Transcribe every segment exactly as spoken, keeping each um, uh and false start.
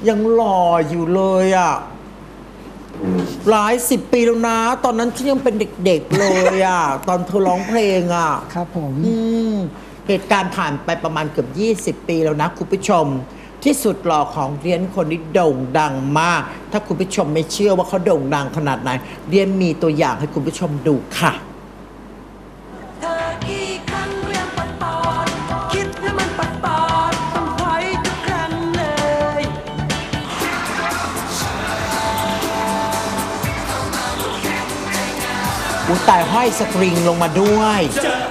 ยังหล่ออยู่เลยอ่ะหลายสิบปีแล้วนะตอนนั้นฉันยังเป็นเด็กๆเลยอ่ะตอนเธอร้องเพลงอ่ะครับผมอืมเหตุการณ์ผ่านไปประมาณเกือบยี่สิบปีแล้วนะคุณผู้ชมที่สุดหล่อของเรียนคนนี้โด่งดังมากถ้าคุณผู้ชมไม่เชื่อว่าเขาโด่งดังขนาดไหนเรียนมีตัวอย่างให้คุณผู้ชมดูค่ะอุ้ยตายห้อยสตริงลงมาด้วย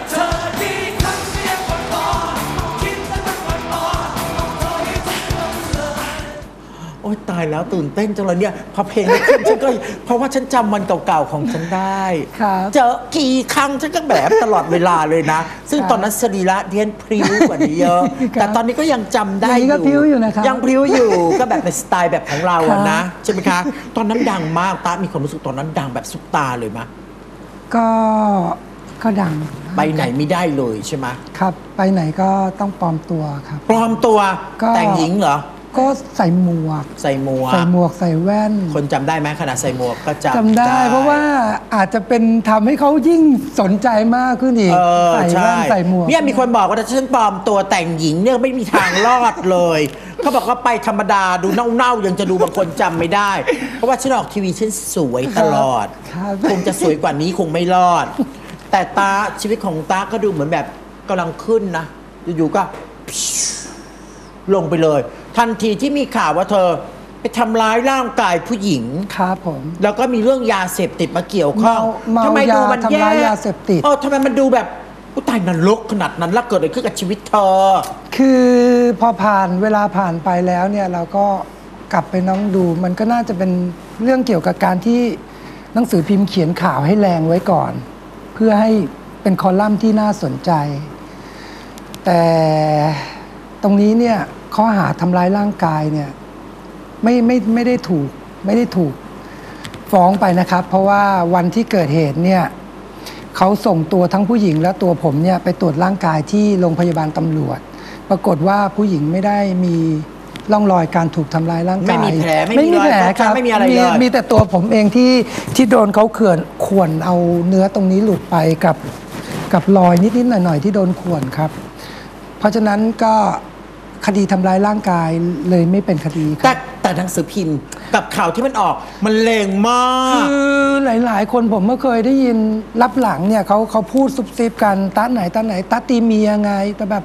โอ้ยตายแล้วตื่นเต้นจังเลยเนี่ยพอเพลงขึ้นฉันก็เพราะว่าฉันจำวันเก่าๆของฉันได้เจอกี่ครั้งฉันก็แบบตลอดเวลาเลยนะซึ่งตอนนั้นสรีระเดียนพริ้วกว่านี้เยอะแต่ตอนนี้ก็ยังจำได้อยู่ยังพริ้วอยู่นะครับยังพริ้วอยู่ก็แบบในสไตล์แบบของเราอะนะใช่ไหมคะตอนนั้นดังมากตามีความรู้สึกตอนนั้นดังแบบซุปตาเลยมั้ยก็ก็ดังไปไหนไม่ได้เลยใช่ไหมครับไปไหนก็ต้องปลอมตัวครับปลอมตัวแต่งหญิงเหรอก็ใส่หมวกใส่หมวกใส่หมวกใส่แว่นคนจำได้ไหมขนาดใส่หมวกก็จำจำได้เพราะว่าอาจจะเป็นทำให้เขายิ่งสนใจมากขึ้นอีกใส่แว่นใส่หมวกเนี่ยมีคนบอกว่าถ้าฉันปลอมตัวแต่งหญิงเนี่ยไม่มีทางรอดเลยเขาบอกว่าไปธรรมดาดูเน่าๆยังจะดูบางคนจำไม่ได้เพราะว่าฉันออกทีวีฉันสวยตลอดคงจะสวยกว่านี้คงไม่รอดแต่ตาชีวิตของตาก็ดูเหมือนแบบกำลังขึ้นนะอยู่ๆก็ลงไปเลยทันทีที่มีข่าวว่าเธอไปทำร้ายร่างกายผู้หญิงครับผมแล้วก็มีเรื่องยาเสพติดมาเกี่ยวข้องทำไมดูมันแย่ยาเสพติดเออทำไมมันดูแบบผู้ตายนรกขนาดนั้นแล้วเกิดอะไรขึ้นกับชีวิตเธอคือพอผ่านเวลาผ่านไปแล้วเนี่ยเราก็กลับไปน้องดูมันก็น่าจะเป็นเรื่องเกี่ยวกับการที่หนังสือพิมพ์เขียนข่าวให้แรงไว้ก่อนเพื่อให้เป็นคอลัมน์ที่น่าสนใจแต่ตรงนี้เนี่ยข้อหาทำร้ายร่างกายเนี่ยไม่ไม่ไม่ได้ถูกไม่ได้ถูกฟ้องไปนะครับเพราะว่าวันที่เกิดเหตุเนี่ยเขาส่งตัวทั้งผู้หญิงและตัวผมเนี่ยไปตรวจร่างกายที่โรงพยาบาลตำรวจปรากฏว่าผู้หญิงไม่ได้มีร่องรอยการถูกทำร้ายร่างกายไม่มีแผลไม่มีแผลครับไม่มีอะไรเลยมีแต่ตัวผมเองที่ที่โดนเขาเขื่อนข่วนเอาเนื้อตรงนี้หลุดไปกับกับรอยนิดๆหน่อยๆที่โดนข่วนครับเพราะฉะนั้นก็คดีทำร้ายร่างกายเลยไม่เป็นคดีครับแต่แต่หนังสือพิมพ์กับข่าวที่มันออกมันแรงมากคือหลายๆคนผมเมื่อเคยได้ยินรับหลังเนี่ยเขาเขาพูดซุบซิบกันตาไหนตาไหนตาตีเมียไงแต่แบบ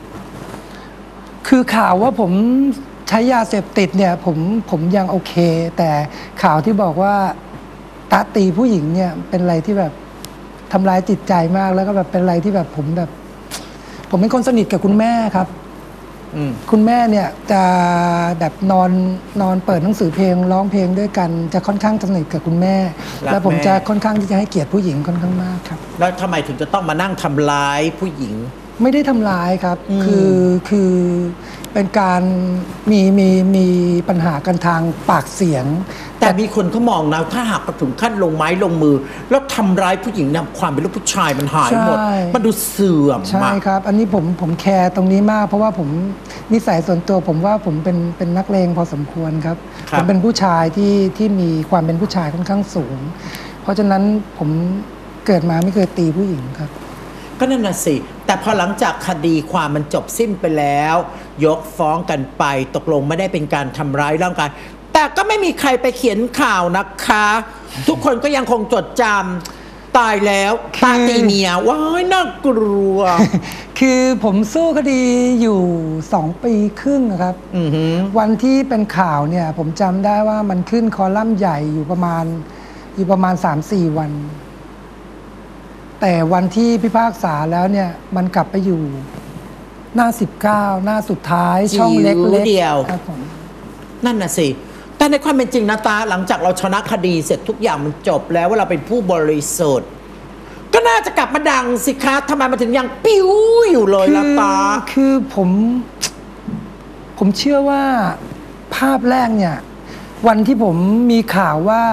คือข่าวว่าผมใช้ยาเสพติดเนี่ยผมผมยังโอเคแต่ข่าวที่บอกว่าตาตีผู้หญิงเนี่ยเป็นอะไรที่แบบทำร้ายจิตใจมากแล้วก็แบบเป็นอะไรที่แบบผมแบบผมเป็นคนสนิทกับคุณแม่ครับคุณแม่เนี่ยจะแบบนอนนอนเปิดหนังสือเพลงร้องเพลงด้วยกันจะค่อนข้างสนิทกับคุณแม่แล้วผมจะค่อนข้างที่จะให้เกียรติผู้หญิงค่อนข้างมากครับแล้วทำไมถึงจะต้องมานั่งทำร้ายผู้หญิงไม่ได้ทำร้ายครับคือคือเป็นการมีมีมีปัญหากันทางปากเสียงแต่มีคนเขามองนะถ้าหากถึงขั้นลงไม้ลงมือแล้วทำร้ายผู้หญิงเนี่ยความเป็นลูกผู้ชายมันหายหมดมันดูเสื่อมใช่ครับอันนี้ผมผมแคร์ตรงนี้มากเพราะว่าผมนิสัยส่วนตัวผมว่าผมเป็นเป็นนักเลงพอสมควรครับผมเป็นผู้ชายที่ที่มีความเป็นผู้ชายค่อนข้างสูงเพราะฉะนั้นผมเกิดมาไม่เคยตีผู้หญิงครับก็นั่นน่ะสิแต่พอหลังจากคดีความมันจบสิ้นไปแล้วยกฟ้องกันไปตกลงไม่ได้เป็นการทำร้ายร่างกายแต่ก็ไม่มีใครไปเขียนข่าวนะคะทุกคนก็ยังคงจดจำตายแล้วตาตีเมียว้ายน่ากลัวคือผมสู้คดีอยู่สองปีครึ่งครับวันที่เป็นข่าวเนี่ยผมจำได้ว่ามันขึ้นคอลัมน์ใหญ่อยู่ประมาณอยู่ประมาณ สามสี่ วันแต่วันที่พิพากษาแล้วเนี่ยมันกลับไปอยู่หน้าสิบเก้าหน้าสุดท้ายช่องเล็กๆเดียวครับผมนั่นน่ะสิแต่ในความเป็นจริงนะตาหลังจากเราชนะคดีเสร็จทุกอย่างมันจบแล้วว่าเราเป็นผู้บริสุทธิ์ก็น่าจะกลับมาดังสิคะทำไมมันถึงยังปิ้วอยู่เลยล่ะตาคือผมผมเชื่อว่าภาพแรกเนี่ยวันที่ผมมีข่าวว่า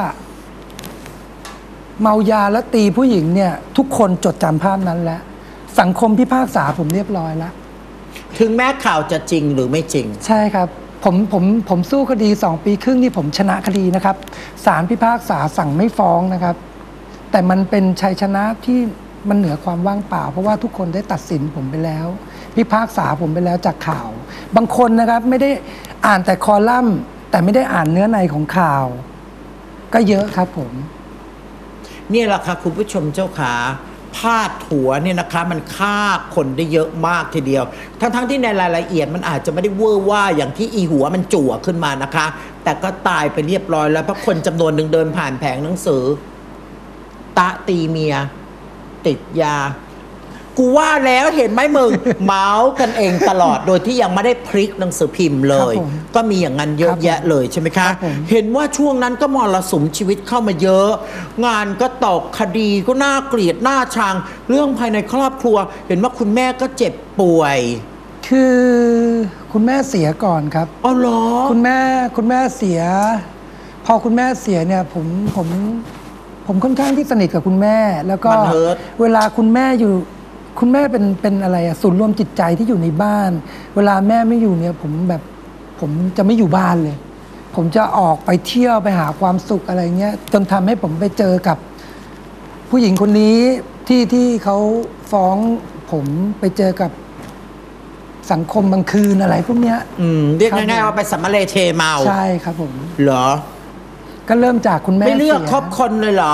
เมายาและตีผู้หญิงเนี่ยทุกคนจดจำภาพนั้นแล้วสังคมพิพากษาผมเรียบร้อยแล้วถึงแม้ข่าวจะจริงหรือไม่จริงใช่ครับผมผมผมสู้คดีสองปีครึ่งนี่ผมชนะคดีนะครับศาลพิพากษาสั่งไม่ฟ้องนะครับ แต่มันเป็นชัยชนะที่มันเหนือความว่างเปล่า เพราะว่าทุกคนได้ตัดสินผมไปแล้ว พิพากษาผมไปแล้วจากข่าว บางคนนะครับไม่ได้อ่านแต่คอลัมน์แต่ไม่ได้อ่านเนื้อในของข่าว ก็เยอะครับผมเนี่ยแหละค่ะคุณผู้ชมเจ้าขาพาดหัวเนี่ยนะคะมันฆ่าคนได้เยอะมากทีเดียว ทั้งๆทที่ในรายละเอียดมันอาจจะไม่ได้เวอร์ว่าอย่างที่อีหัวมันจั่วขึ้นมานะคะ แต่ก็ตายไปเรียบร้อยแล้วเพราะคนจำนวนหนึ่งเดินผ่านแผงหนังสือตะตีเมียติดยากูว่าแล้วเห็นไหมมึง เมาส์กันเองตลอดโดยที่ยังไม่ได้พลิกหนังสือพิมพ์เลยครับผมก็มีอย่างนั้นเยอะครับผมแยะเลยใช่ไหมครัคะบผมเห็นว่าช่วงนั้นก็มรสุมชีวิตเข้ามาเยอะ งานก็ตกคดีก็น่าเกลียดน่าชัง เรื่องภายในครอบครัว เห็นว่าคุณแม่ก็เจ็บป่วยคือคุณแม่เสียก่อนครับอ๋อเหรอคุณแม่คุณแม่เสีย พอคุณแม่เสียเนี่ยผมผมผมค่อนข้างที่สนิทกับคุณแม่ แล้วก็มันเฮิร์ตเวลาคุณแม่อยู่คุณแม่เป็นเป็นอะไรอะศูนย์รวมจิตใจที่อยู่ในบ้าน เวลาแม่ไม่อยู่เนี่ย ผมแบบผมจะไม่อยู่บ้านเลย ผมจะออกไปเที่ยวไปหาความสุขอะไรเงี้ยจนทำให้ผมไปเจอกับผู้หญิงคนนี้ที่ที่เขาฟ้องผมไปเจอกับสังคมบางคืนอะไรพวกเนี้ยอืมเรียกครับง่ายๆผมว่าไปสัมมาเลเทเมาใช่ครับผมเหรอก็เริ่มจากคุณแม่ไม่เลือกสียคบคนเลยเหรอ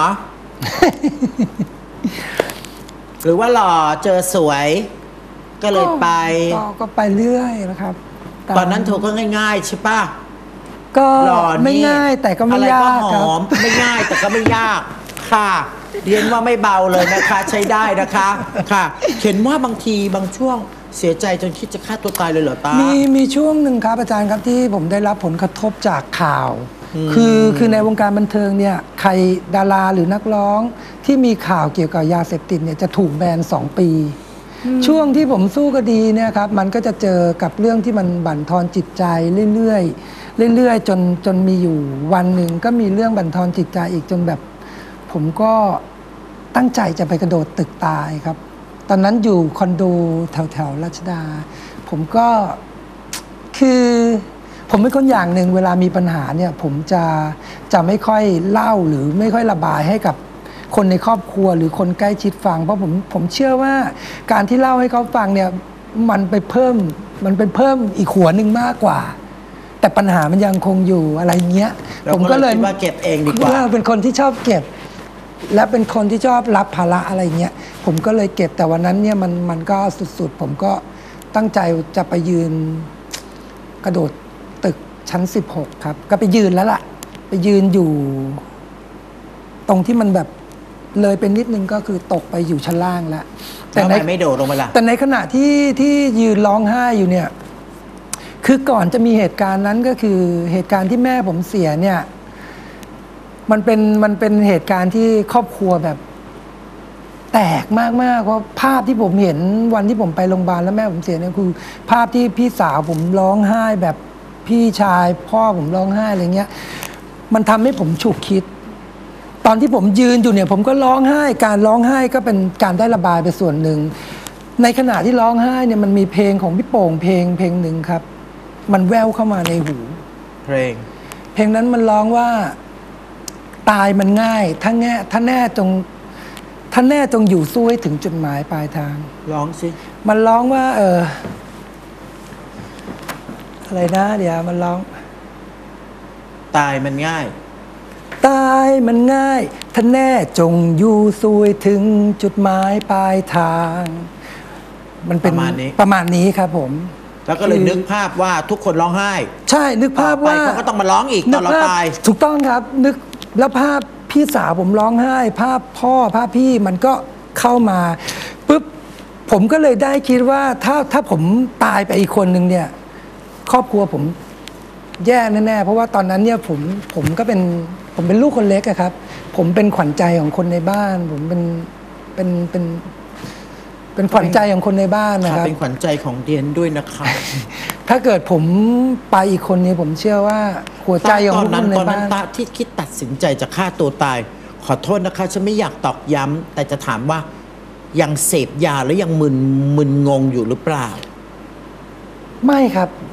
หรือว่าหล่อเจอสวย ก็เลยไปก็ก็ไปเรื่อยนะครับามตอนนั้นเธอก็ง่ายๆใช่ปะก็หล่อนี่ไม่ง่ายแต่ก็ไม่อะไรยากหครับอมไม่ง่ายแต่ก็ไม่ยากค่ะเรียนว่าไม่เบาเลยนะคะ ใช้ได้นะคะค่ะเห็นว่าบางทีบางช่วงเสียใจจนคิดจะฆ่าตัวตายเลยเหรอตามีมีช่วงหนึ่งครับอาจารย์ครับที่ผมได้รับผลกระทบจากข่าว คือคือในวงการบันเทิงเนี่ยใครดาราหรือนักร้องที่มีข่าวเกี่ยวกับยาเสพติดเนี่ยจะถูกแบนสองปี ช่วงที่ผมสู้คดีเนี่ยครับมันก็จะเจอกับเรื่องที่มันบั่นทอนจิตใจเรื่อยๆเรื่อยๆจนจนมีอยู่วันหนึ่งก็มีเรื่องบั่นทอนจิตใจอีกจนแบบ ผมก็ตั้งใจจะไปกระโดดตึกตายครับ ตอนนั้นอยู่คอนโดแถวแถวรัชดา ผมก็คือผมเป็นคนอย่างหนึ่งเวลามีปัญหาเนี่ย ผมจะจะไม่ค่อยเล่าหรือไม่ค่อยระบายให้กับคนในครอบครัวหรือคนใกล้ชิดฟัง เพราะผมผมเชื่อว่าการที่เล่าให้เขาฟังเนี่ยมันไปเพิ่มมันเป็นเพิ่มอีกหัวหนึ่งมากกว่า แต่ปัญหามันยังคงอยู่อะไรเงี้ยเราผมก็ก็เลเลย ยคิดว่าเก็บเองดีกว่าเป็นคนที่ชอบเก็บ และเป็นคนที่ชอบรับภาระอะไรเงี้ยผมก็เลยเก็บแต่วันนั้นเนี่ยมันมันก็สุดๆ ผมก็ตั้งใจจะไปยืนกระโดดตึกชั้นสิบหกครับ ก็ไปยืนแล้วล่ะ ไปยืนอยู่ ตรงที่มันแบบเลยเป็นนิดนึงก็คือตกไปอยู่ชั้นล่างแล้วแต่ทำไมไม่โดดลงไปล่ะแต่ในขณะที่ที่ยืนร้องไห้อยู่เนี่ย คือก่อนจะมีเหตุการณ์นั้นก็คือเหตุการณ์ที่แม่ผมเสียเนี่ย มันเป็นมันเป็นเหตุการณ์ที่ครอบครัวแบบแตกมากๆเพราะภาพที่ผมเห็นวันที่ผมไปโรงพยาบาลแล้วแม่ผมเสียเนี่ยคือ ภาพที่พี่สาวผมร้องไห้แบบพี่ชายพ่อผมร้องไห้อะไรเงี้ย มันทำให้ผมฉุกคิด ตอนที่ผมยืนอยู่เนี่ย ผมก็ร้องไห้ การร้องไห้ก็เป็นการได้ระบายไปส่วนหนึ่ง ในขณะที่ร้องไห้เนี่ยมันมีเพลงของพี่โป่งเพลงเพลงหนึ่งครับ มันแว่วเข้ามาในหูเพลงเพลงนั้นมันร้องว่าตายมันง่าย ถ้าแง่ถ้าแน่จงถ้าแน่จงอยู่สู้ให้ถึงจุดหมายปลายทางร้องสิมันร้องว่า เอออะไรนะเดี๋ยวมันร้องตายมันง่ายตายมันง่ายถ้าแน่จงอยู่สู้ให้ถึงจุดหมายปลายทาง มันเป็นประมาณนี้ประมาณนี้ครับผมแล้วก็เลยนึกภาพว่าทุกคนร้องไห้ใช่นึกภาพต่อไปว่าเขาก็ต้องมาร้องอีกตอนเราภพตายถูกต้องครับ นึกแล้วภาพพี่สาวผมร้องไห้ ภาพพ่อภาพพี่มันก็เข้ามาปุ๊บผมก็เลยได้คิดว่าถ้าถ้าผมตายไปอีกคนหนึ่งเนี่ย ครอบครัวผมแย่แน่ๆเพราะว่าตอนนั้นเนี่ยผมผมก็เป็นผมเป็นลูกคนเล็กอะครับ ผมเป็นขวัญใจของคนในบ้าน ผมเป็นเป็นเป็นเป็นขวัญใจของคนในบ้านนะค่ะครับเป็นขวัญใจของเดียนด้วยนะคะถ้าเกิดผมไปอีกคนนี้ผมเชื่อว่าหัวใจของตอนทุกนั้คน นในตอนนั้นบ้านตาที่คิดตัดสินใจจะฆ่าตัวตาย ขอโทษนะคะฉันไม่อยากตอกย้ำแต่จะถามว่ายังเสพยาแล้วยังมึนมึนงงอยู่หรือเปล่าไม่ครับ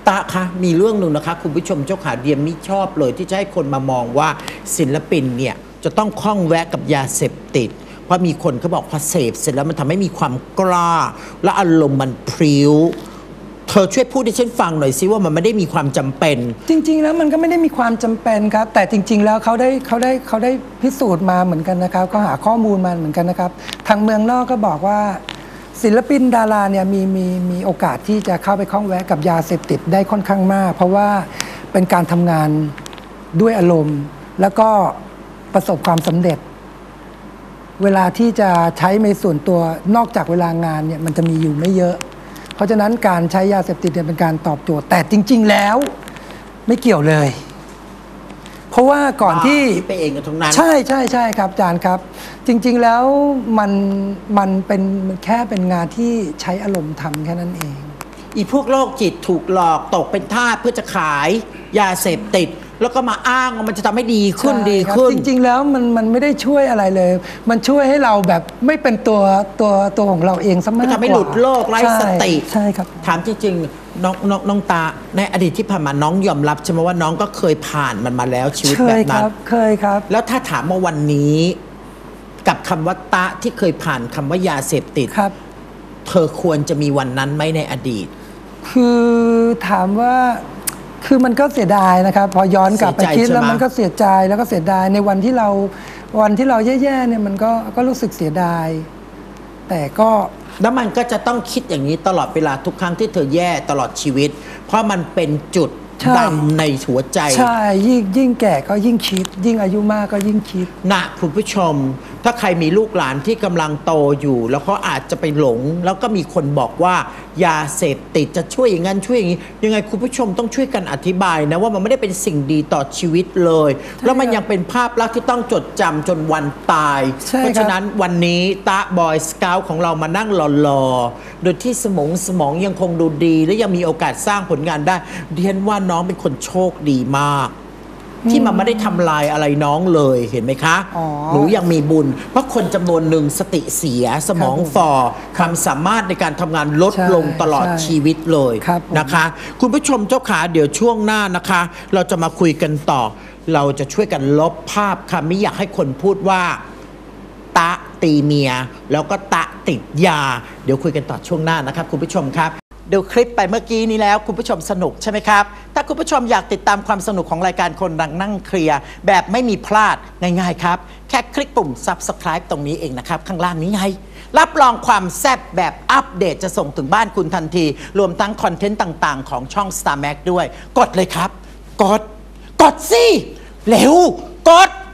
ตาคะมีเรื่องหนึ่งนะคะคุณผู้ชมเจ้าขาเดียมไม่ชอบเลยที่จะให้คนมามองว่าศิลปินเนี่ยจะต้องคล้องแวะกับยาเสพติดเพราะมีคนเขาบอกพอเสพเสร็จแล้วมันทำให้มีความกล้าและอารมณ์มันพริ้วเธอช่วยพูดให้ฉันฟังหน่อยสิว่ามันไม่ได้มีความจำเป็นจริงๆแล้วมันก็ไม่ได้มีความจำเป็นครับแต่จริงๆแล้วเขาได้เขาได้เขาได้พิสูจน์มาเหมือนกันนะครับเขาหาข้อมูลมาเหมือนกันนะครับทางเมืองนอกก็บอกว่าศิลปินดาราเนี่ยมีมีมีโอกาสที่จะเข้าไปคล้องแวะกับยาเสพติดได้ค่อนข้างมากเพราะว่าเป็นการทำงานด้วยอารมณ์แล้วก็ประสบความสำเร็จเวลาที่จะใช้ในส่วนตัวนอกจากเวลางานเนี่ยมันจะมีอยู่ไม่เยอะเพราะฉะนั้นการใช้ยาเสพติดเนี่ยเป็นการตอบโจทย์แต่จริงๆแล้วไม่เกี่ยวเลยเพราะว่าก่อนที่ไปเองกับตรงนั้นใช่ใช่ใช่ครับอาจารย์ครับจริงๆแล้วมันมันเป็นแค่เป็นงานที่ใช้อารมณ์ทำแค่นั้นเองอีพวกโรคจิตถูกหลอกตกเป็นทาสเพื่อจะขายยาเสพติดแล้วก็มาอ้างว่ามันจะทำให้ดีขึ้นดีขึ้นจริงๆแล้วมันมันไม่ได้ช่วยอะไรเลยมันช่วยให้เราแบบไม่เป็นตัวตัวตัวของเราเองซะมากกว่าทำให้หลุดโลกไร้สติใช่ครับถามจริงๆน้องน้องน้องตาในอดีตที่ผ่านมาน้องยอมรับใช่ไหมว่าน้องก็เคยผ่านมันมาแล้วชีวิตแบบนั้นเคยครับแล้วถ้าถามว่าวันนี้กับคำว่าตาที่เคยผ่านคำว่ายาเสพติดครับเธอควรจะมีวันนั้นไหมในอดีตคือถามว่าคือมันก็เสียดายนะครับพอย้อนกลับไปคิดแล้วมันก็เสียใจแล้วก็เสียดายในวันที่เราวันที่เราแย่ๆเนี่ยมันก็ก็รู้สึกเสียดายแต่ก็แล้วมันก็จะต้องคิดอย่างนี้ตลอดเวลาทุกครั้งที่เธอแย่ตลอดชีวิตเพราะมันเป็นจุดดำในหัวใจใช่ยิ่งยิ่งแก่ก็ยิ่งคิดยิ่งอายุมากก็ยิ่งคิดนะคุณผู้ชมถ้าใครมีลูกหลานที่กำลังโตอยู่แล้วเขาอาจจะไปหลงแล้วก็มีคนบอกว่ายาเสพติดจะช่วยอย่างนั้นช่วยอย่างนี้ยังไงคุณผู้ชมต้องช่วยกันอธิบายนะว่ามันไม่ได้เป็นสิ่งดีต่อชีวิตเลยแล้วมันยังเป็นภาพลักษณ์ที่ต้องจดจำจนวันตายเพราะฉะนั้นวันนี้ตาบอยสเกลของเรามานั่งหล่อๆโดยที่สมองสมองยังคงดูดีและยังมีโอกาสสร้างผลงานได้เรียนว่าน้องเป็นคนโชคดีมากที่มันไม่ได้ทำลายอะไรน้องเลยเห็นไหมคะหนูยังมีบุญเพราะคนจำนวนหนึ่งสติเสียสมองฝ่อความสามารถในการทำงานลดลงตลอดชีวิตเลยนะคะคุณผู้ชมเจ้าขาเดี๋ยวช่วงหน้านะคะเราจะมาคุยกันต่อเราจะช่วยกันลบภาพค่ะไม่อยากให้คนพูดว่าตะตีเมียแล้วก็ตะติดยาเดี๋ยวคุยกันต่อช่วงหน้านะครับคุณผู้ชมครับดูคลิปไปเมื่อกี้นี้แล้วคุณผู้ชมสนุกใช่ไหมครับถ้าคุณผู้ชมอยากติดตามความสนุกของรายการคนดังนั่งเคลียร์แบบไม่มีพลาดง่ายๆครับแค่คลิกปุ่ม ซับสไครบ์ ตรงนี้เองนะครับข้างล่างนี้ไงรับรองความแซ่บแบบอัปเดตจะส่งถึงบ้านคุณทันทีรวมทั้งคอนเทนต์ต่างๆของช่อง สตาร์ แม็กซ์ ด้วยกดเลยครับกดกดสิเร็วกด